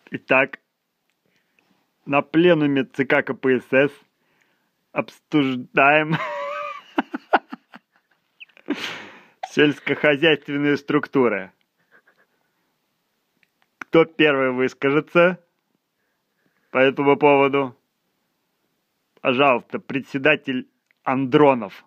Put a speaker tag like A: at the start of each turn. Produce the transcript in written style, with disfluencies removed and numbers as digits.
A: Итак, на пленуме ЦК КПСС обсуждаем сельскохозяйственные структуры. Кто первый выскажется по этому поводу? Пожалуйста, председатель Андронов.